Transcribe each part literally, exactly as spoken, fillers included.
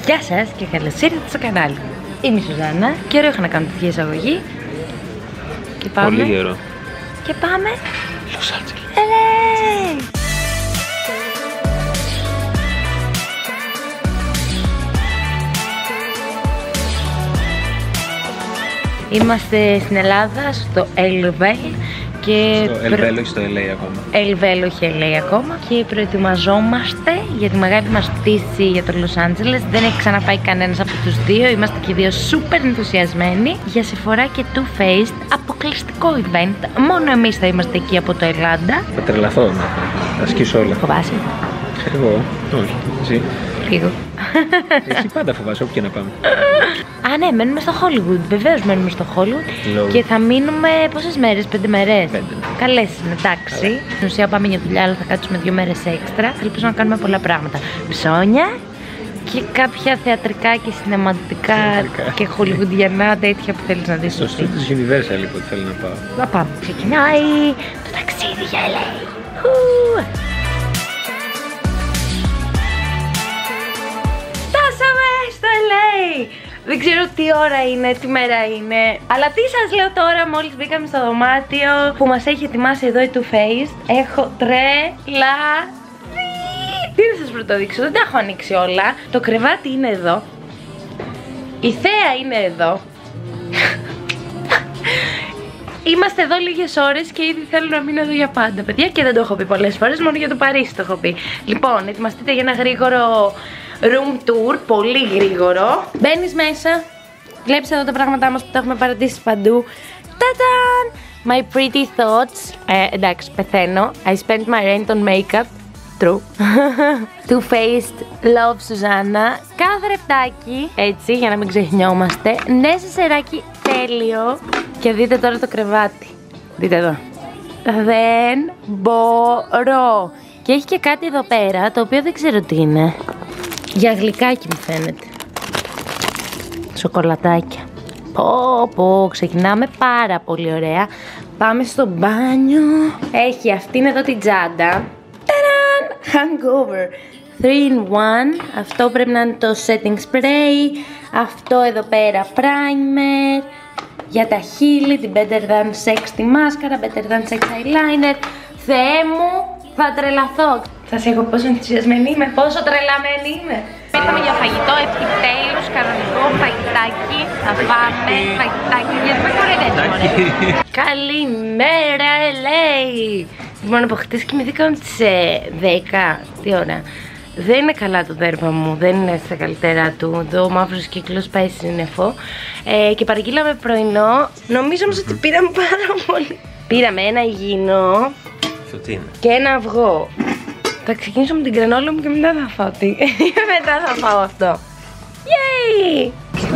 Γεια σας και καλώς ήρθατε στο κανάλι. Είμαι η Σουζάννα και ωραίο είχα να κάνω τέτοια εισαγωγή. Και πάμε. Πολύ ωραίο. Και πάμε. Los Angeles. Ελέη! Είμαστε στην Ελλάδα, στο Ελβέλ. Και Στο Ελβέλ, όχι στο ελ έι ακόμα. Ελβέλ, όχι ελ έι ακόμα. Και προετοιμαζόμαστε για τη μεγάλη μας πτήση για το Los Angeles. Δεν έχει ξαναπάει κανένας από τους δύο. Είμαστε και δύο super ενθουσιασμένοι για Sephora και Too Faced. Αποκλειστικό event. Μόνο εμείς θα είμαστε εκεί από το Ελλάδα. Θα τρελαθώ, θα σκίσω όλα. Φοβάσαι? Εγώ, όχι. Εσύ. Λίγο. Εσύ πάντα φοβάσαι, όπου και να πάμε. Α, ναι, μένουμε στο Hollywood. Βεβαίως μένουμε στο Hollywood. Λόγω. Και θα μείνουμε πόσες μέρες, πέντε μέρες. Πέντε. Καλές είναι, εντάξει. Στην ουσία πάμε για δουλειά, αλλά θα κάτσουμε δύο μέρες έξτρα. Ελπίζω να κάνουμε πολλά πράγματα. Ψώνια και κάποια θεατρικά και σινεματικά και χολιγουντιανά τέτοια που θέλεις να δεις. Στο στούντιο της Universal, λοιπόν, θέλω να πάω. Να πάμε. Ξεκινάει το ταξίδι για ελ έι. Φτάσαμε στο ελ έι. Δεν ξέρω τι ώρα είναι, τι μέρα είναι. Αλλά τι σας λέω τώρα, μόλις μπήκαμε στο δωμάτιο που μας έχει ετοιμάσει εδώ η Too Faced. Έχω τρελαθεί. Τι να σας πρωτοδείξω, δεν τα έχω ανοίξει όλα. Το κρεβάτι είναι εδώ. Η θέα είναι εδώ. Είμαστε εδώ λίγες ώρες και ήδη θέλω να μείνω εδώ για πάντα, παιδιά. Και δεν το έχω πει πολλές φορές, μόνο για το Παρίσι το έχω πει. Λοιπόν, ετοιμαστείτε για ένα γρήγορο room tour, πολύ γρήγορο. Μπαίνεις μέσα, βλέπεις εδώ τα πράγματά μας που τα έχουμε παρατήσει παντού. Ταταν! My pretty thoughts. Ε, εντάξει, πεθαίνω. I spent my rent on makeup. True. Too Faced, Love Susanna. Καθρεφτάκι, έτσι, για να μην ξεχνιόμαστε. Νεσεσεράκι τέλειο. Και δείτε τώρα το κρεβάτι. Δείτε εδώ. Δεν μπορώ. Και έχει και κάτι εδώ πέρα, το οποίο δεν ξέρω τι είναι. Για γλυκάκι μου φαίνεται. Σοκολατάκια. Πω πω, ξεκινάμε πάρα πολύ ωραία. Πάμε στο μπάνιο. Έχει αυτήν εδώ την τσάντα. Ταραν! Hangover three in one. Αυτό πρέπει να είναι το setting spray. Αυτό εδώ πέρα primer. Για τα χείλη, την Better Than Sex τη μάσκαρα, Better Than Sex eyeliner. Θεέ μου, θα τρελαθώ. Σας έχω πόσο ενθουσιασμένη είμαι, πόσο τρελαμένη είμαι. Ήρθαμε για φαγητό, επιτέλους, κανονικό φαγητάκι. Θα πάμε φαγητάκι, γιατί με κοροϊδεύεις, μωρέ. Καλημέρα, ελ έι. Λοιπόν, από χτες κοιμηθήκαμε τις δέκα, τι ώρα. Δεν είναι καλά το δέρμα μου, δεν είναι στα καλύτερα του. Το μαύρος κύκλος πάει σύννεφο. Ε, και παραγγείλαμε πρωινό. Νομίζω όμως ότι πήραμε πάρα πολύ. Πήραμε ένα υγιεινό και ένα αυγό. Θα ξεκινήσω με την κρενόλα μου και μετά θα φάω τι. Μετά θα φάω αυτό. Yay!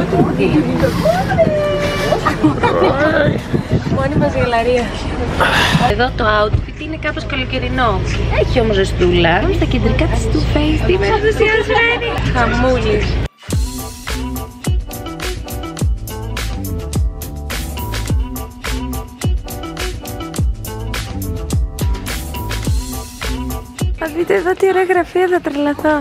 Μόνη μας γελαρία. Εδώ το outfit είναι κάπως καλοκαιρινό. Έχει όμως ζεστούλα. Είμαι στα κεντρικά της Too Faced. Είμαι ενθουσιασμένη. Χαμούλης. Θα δείτε εδώ τι ωραία γραφεία, θα τρελαθώ.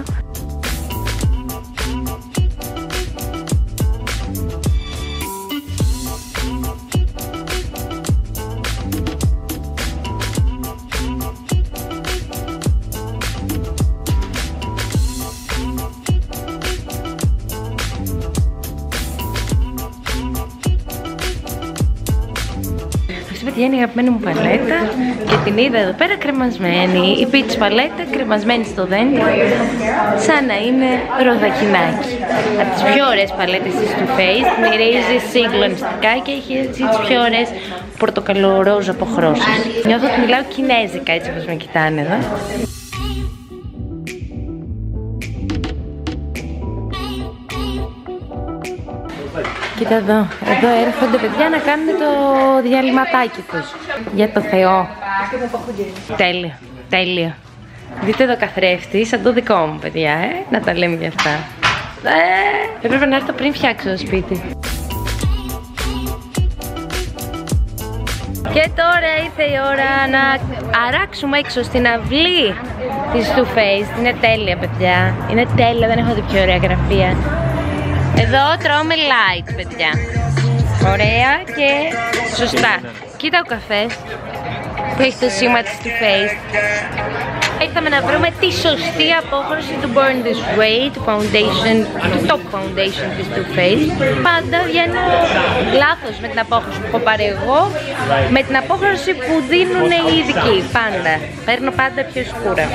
Αυτή είναι η αγαπημένη μου παλέτα και την είδα εδώ πέρα κρεμασμένη. Η peach παλέτα κρεμασμένη στο δέντρο, σαν να είναι ροδακινάκι. Από τις πιο ωραίες παλέτες της Too Faced, μυρίζει συγκλονιστικά και έχει έτσι τις πιο ωραίες πορτοκαλορόζ αποχρώσεις. Νιώθω ότι μιλάω κινέζικα έτσι όπως με κοιτάνε εδώ. Κοίτα εδώ, εδώ έρχονται παιδιά να κάνουν το διαλυματάκι τους. Για το Θεό. Τέλεια, τέλεια. Δείτε εδώ καθρέφτη, σαν το δικό μου παιδιά, ε. Να τα λέμε για αυτά. Ε, έπρεπε να έρθω πριν φτιάξω το σπίτι. Και τώρα ήρθε η ώρα να αράξουμε έξω στην αυλή της Too Faced. Είναι τέλεια παιδιά, είναι τέλεια, δεν έχω δει πιο ωραία γραφεία. Εδώ τρώμε light, παιδιά. Ωραία και σωστά. Κοίτα ο καφές που έχει το σήμα της Too Faced. Ήρθαμε να βρούμε τη σωστή απόχρωση του Born This Way, του foundation, του top foundation της Too Faced. Πάντα βγαίνω λάθος με την απόχρωση που έχω πάρει εγώ, με την απόχρωση που δίνουν οι ειδικοί. Πάντα. Παίρνω πάντα πιο σκούρα.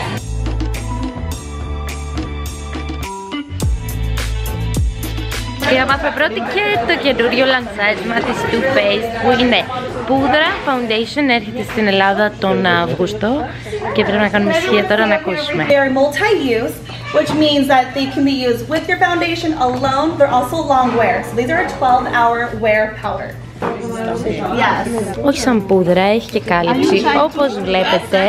Και θα μάθουμε πρώτη και το καινούριο λανσάρισμα της Too Faced που είναι πούδρα foundation, έρχεται στην Ελλάδα τον Αύγουστο και πρέπει να κάνουμε ησυχία τώρα να ακούσουμε. They are multi-use, which means that they can be used with your foundation alone. They're also long wear, so these are a twelve hour wear powder. Yes. Όχι σαν πούδρα, έχει και κάλυψη, όπως βλέπετε.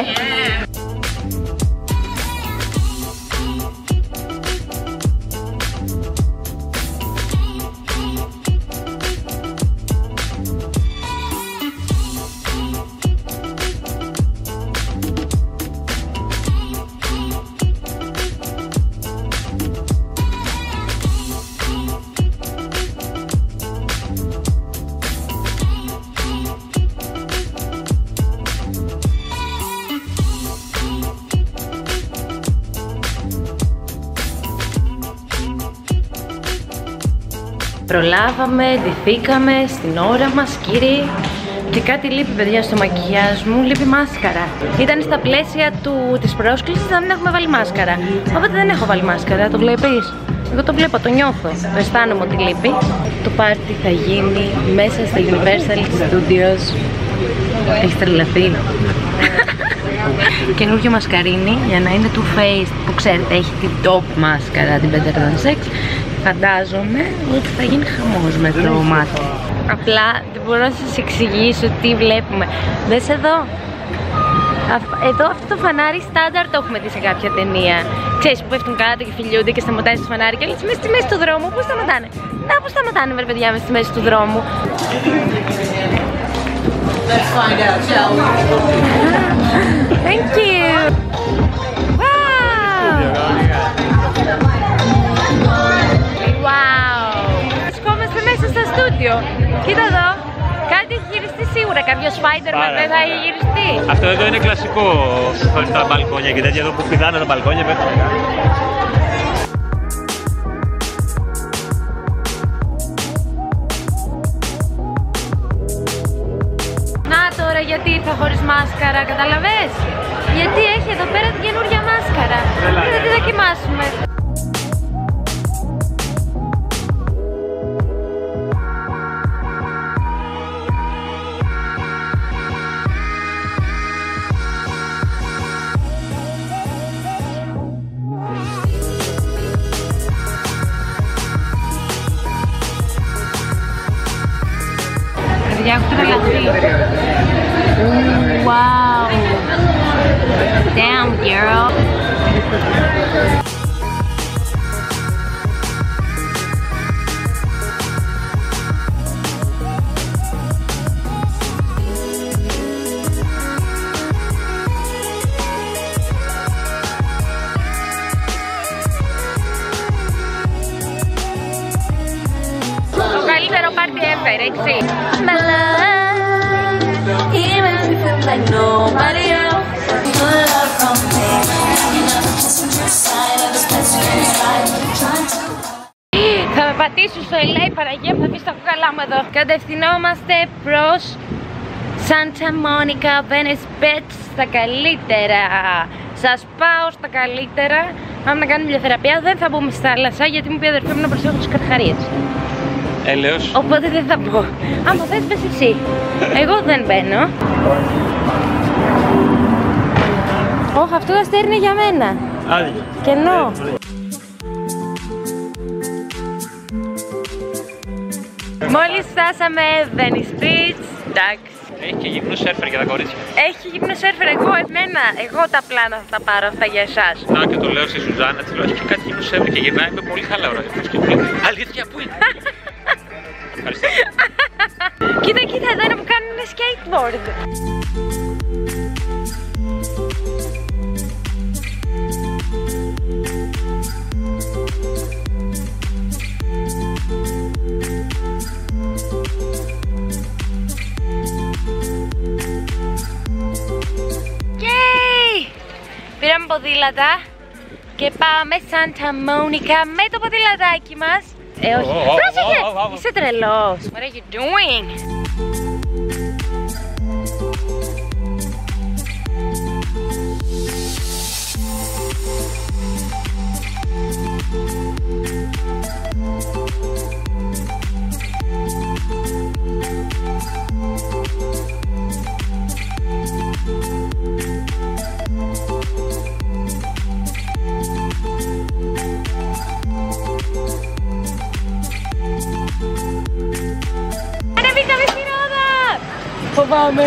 Προλάβαμε, ντυθήκαμε στην ώρα μας, κύριοι. Και κάτι λείπει, παιδιά, στο μακιγιάζ μου, λείπει μάσκαρα. Ήταν στα πλαίσια του, της πρόσκλησης να μην έχουμε βάλει μάσκαρα. Οπότε δεν έχω βάλει μάσκαρα, το βλέπεις? Εγώ το βλέπω, το νιώθω, το αισθάνομαι ότι λείπει. Το πάρτι θα γίνει μέσα στα Universal Studios. Έχεις τρελαθεί? Καινούργιο μασκαρίνι για να είναι Too Faced, που ξέρετε έχει την top μάσκαρα, την Better Than Sex. Φαντάζομαι ότι θα γίνει χαμός με το μάτι. Απλά δεν μπορώ να σας εξηγήσω τι βλέπουμε. Δες εδώ. Εδώ αυτό το φανάρι στάνταρ το έχουμε δει σε κάποια ταινία. Ξέρεις που πέφτουν κάτω και φιλιούνται και σταματάει στο φανάρι και λες μέσα στη μέση του δρόμου. Πού σταματάνε? Να, πού σταματάνε με παιδιά μέσα στη μέση του δρόμου? Let's find out, shall we? Thank you. Wow! Βρισκόμαστε μέσα στο στούντιο. Κοίτα εδώ. Κάτι έχει γυριστεί σίγουρα. Κάποιο Spider-Man δεν θα έχει γυριστεί. Αυτό εδώ είναι κλασικό στα μπαλκόνια και τέτοια εδώ που πηδάνε τα μπαλκόνια. Να τώρα γιατί ήρθα χωρίς μάσκαρα, καταλαβες? Γιατί έχει εδώ πέρα την καινούργια μάσκαρα. Και θα τη δοκιμάσουμε. Παιδιά, έχω τρελαθεί. Wow! Damn, girl! Το καλύτερο πάρτι ever, έτσι. Θα με πατήσουν στο ελ έι, Παναγία μου, θα πεις τα κουκαλά μου εδώ. Κατευθυνόμαστε προς Santa Monica, Venice Beach, στα καλύτερα. Σας πάω στα καλύτερα. Αν να κάνουμε ηλιοθεραπεία δεν θα μπούμε στη θάλασσα, γιατί μου πει η αδερφή μου να προσέχω τους κατχαρίες. Έλεος. Οπότε δεν θα μπω. Άμα θες πες εσύ. Εγώ δεν μπαίνω. Όχι, αυτό το αστέρι είναι για μένα. Άδειο. Κενό. Μόλις φτάσαμε Venice Beach. Εντάξει. Έχει και γυμνό σέρφερ για τα κορίτσια. Έχει και γυμνό σέρφερ, εγώ εμένα. Εγώ τα πλάνα θα τα πάρω αυτά για εσάς. Να και το λέω στη Σουζάννα, της λέω έχει και κάτι γυμνό σέρφερ και γυρνάει με πολύ χαλαρό. Αλήθεια, πού είναι? Ευχαριστώ. Κοίτα, κοίτα, εδώ είναι που κάνουν skateboard. ποδήλατα και πάμε Σάντα Μόνικα με το ποδηλατάκι μας. Ε, όχι. Πρόσεχε! Είσαι τρελός. What are you doing? Ανεβήκαμε στη ρόδα! Φοβάμαι.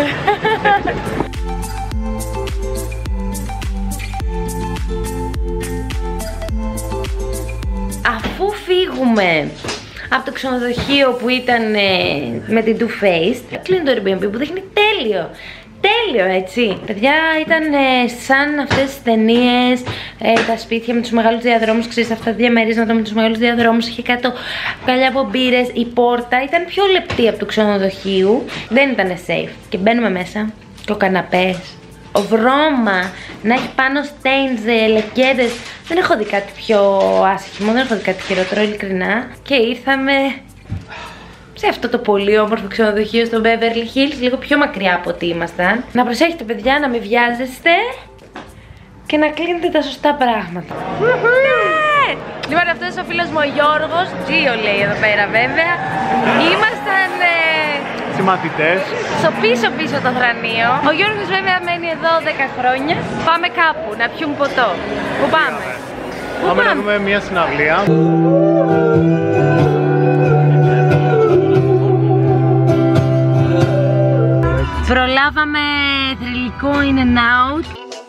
Αφού φύγουμε από το ξενοδοχείο που ήταν ε, με την Too Faced, κλείνει το Airbnb που δείχνει τέλειο. Τέλειο, έτσι. Παιδιά, ήταν ε, σαν αυτές τις ταινίες, ε, τα σπίτια με τους μεγάλους διαδρόμους, ξέρεις, αυτά τα διαμερίσματα με τους μεγάλους διαδρόμους, είχε κάτω καλιά από μπύρες, η πόρτα ήταν πιο λεπτή από του ξενοδοχείου, δεν ήταν safe. Και μπαίνουμε μέσα, και ο καναπές, ο βρώμα, να έχει πάνω stains, λεκέδες, δεν έχω δει κάτι πιο άσχημο, δεν έχω δει κάτι χειρότερο, ειλικρινά. Και ήρθαμε σε αυτό το πολύ όμορφο ξενοδοχείο στο Beverly Hills, λίγο πιο μακριά από ό,τι ήμασταν. Να προσέχετε, παιδιά, να μην βιάζεστε και να κλείνετε τα σωστά πράγματα. Ναι! Λοιπόν, αυτός ο φίλος μου ο Γιώργος, Τζίο λέει εδώ πέρα βέβαια, ήμασταν ε... συμμαθητές στο πίσω πίσω το θρανείο. Ο Γιώργος βέβαια μένει εδώ δέκα χρόνια. Πάμε κάπου να πιούμε ποτό. Πού πάμε? Πού Πάμε πάμε? να δούμε μια συναυλία. Προλάβαμε θρυλικό in and out.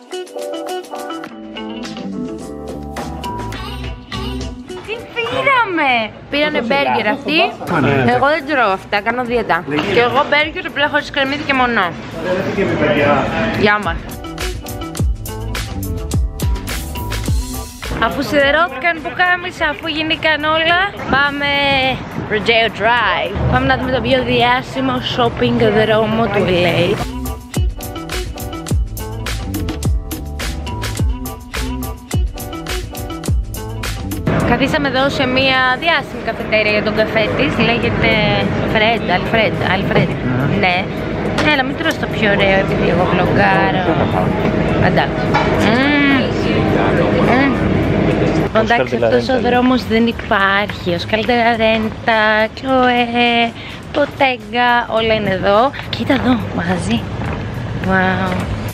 Τι πήραμε! Πήρανε μπέργκερ αυτοί. Εγώ δεν τρώω αυτά, κάνω δίαιτα. Και εγώ μπέργκερ απλά χωρίς κρεμμύδι και μονό. Γεια μας. Αφού σιδερώθηκαν που κάμισα, αφού γίνηκαν όλα, πάμε Rodeo Drive. Πάμε να δούμε το πιο διάσημο shopping δρόμο του ελ έι. Καθίσαμε εδώ σε μια διάσημη καφετέρια για τον καφέ της, λέγεται Fred, Alfred, Alfred. Ναι. Έλα, μην τρως το πιο ωραίο επειδή εγώ βλογκάρω. Εντάξει. Εντάξει, αυτός ο δρόμος δεν υπάρχει. Ο Σκαλτέρα Ρέντα, Κλοέ, Ποτέγκα, όλα είναι εδώ. Κοίτα εδώ, μαγαζί. Wow.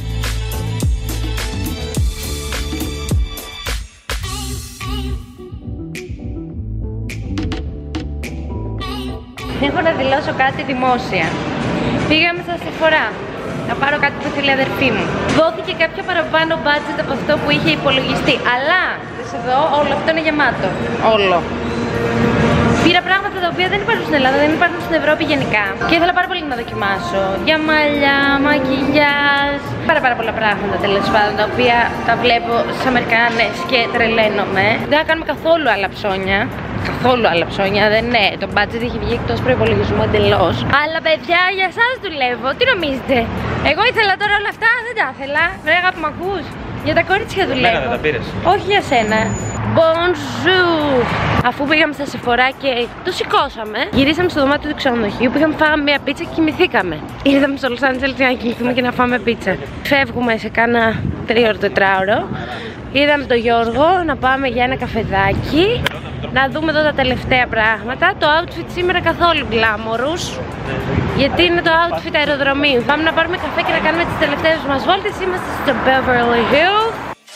Έχω να δηλώσω κάτι δημόσια. Πήγαμε στα Sephora να πάρω κάτι που θέλει η αδερφή μου. Δόθηκε κάποιο παραπάνω budget από αυτό που είχε υπολογιστεί. Αλλά, δες εδώ, όλο αυτό είναι γεμάτο. Όλο. Πήρα πράγματα τα οποία δεν υπάρχουν στην Ελλάδα, δεν υπάρχουν στην Ευρώπη γενικά. Και ήθελα πάρα πολύ να δοκιμάσω. Για μαλλιά, μακιγιάζ, πάρα πάρα πολλά πράγματα τέλος πάντων, τα οποία τα βλέπω στις Αμερικάνες και τρελαίνομαι. Δεν θα κάνουμε καθόλου άλλα ψώνια. Καθόλου άλλα ψώνια, δεν είναι. Το budget έχει βγει εκτός προϋπολογισμού εντελώς. Αλλά παιδιά, για εσάς δουλεύω. Τι νομίζετε? Εγώ ήθελα τώρα όλα αυτά, δεν τα ήθελα. Βρε αγάπη, μ' ακούς? Για τα κορίτσια δουλεύω. Μένα δεν τα πήρες. Όχι για σένα. Bonjour! Αφού πήγαμε στα Sephora και το σηκώσαμε, γυρίσαμε στο δωμάτιο του ξενοδοχείου, πήγαμε, φάγαμε μια πίτσα και κοιμηθήκαμε. Ήρθαμε στο Los Angeles για να κοιμηθούμε και να φάμε πίτσα. Φεύγουμε σε κάνα τρίωρο τετράωρο. Είδαμε τον Γιώργο να πάμε για ένα καφεδάκι. Να δούμε εδώ τα τελευταία πράγματα. Το outfit σήμερα καθόλου glamorous, γιατί είναι το outfit αεροδρομίου. Πάμε να πάρουμε καφέ και να κάνουμε τις τελευταίες μας βόλτες. Είμαστε στο Beverly Hills.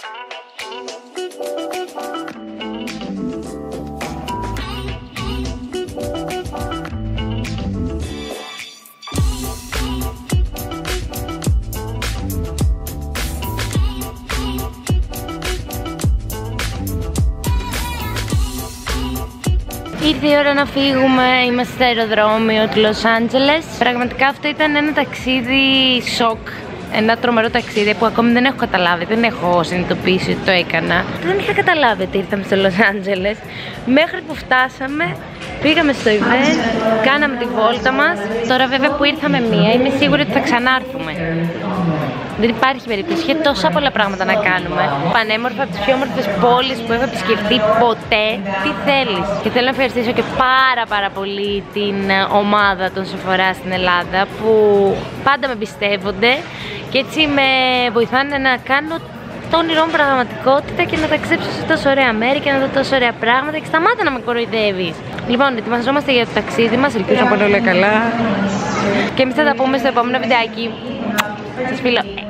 Ήρθε η ώρα να φύγουμε, είμαστε στο αεροδρόμιο του Los Angeles. Πραγματικά αυτό ήταν ένα ταξίδι σοκ. Ένα τρομερό ταξίδι που ακόμη δεν έχω καταλάβει, δεν έχω συνειδητοποιήσει ότι το έκανα. Δεν είχα καταλάβει ότι ήρθαμε στο Los Angeles μέχρι που φτάσαμε Πήγαμε στο event, κάναμε τη βόλτα μας. Τώρα βέβαια που ήρθαμε μία, είμαι σίγουρη ότι θα ξανάρθουμε. Δεν υπάρχει περίπτωση, είχε τόσα πολλά πράγματα να κάνουμε. Πανέμορφα, από τις πιο όμορφες πόλεις που έχω επισκεφτεί ποτέ. Τι θέλεις. Και θέλω να ευχαριστήσω και πάρα πάρα πολύ την ομάδα των Sephora στην Ελλάδα που πάντα με πιστεύονται και έτσι με βοηθάνε να κάνω το όνειρό μου πραγματικότητα και να ταξιδέψω σε τόσο ωραία μέρη και να δω τόσο ωραία πράγματα και σταμάτα να με κοροϊδεύεις. Λοιπόν, ετοιμαζόμαστε για το ταξίδι μας, ελπίζω να πάνε όλα καλά και εμείς θα τα πούμε στο επόμενο βιντεάκι. Σας φιλώ.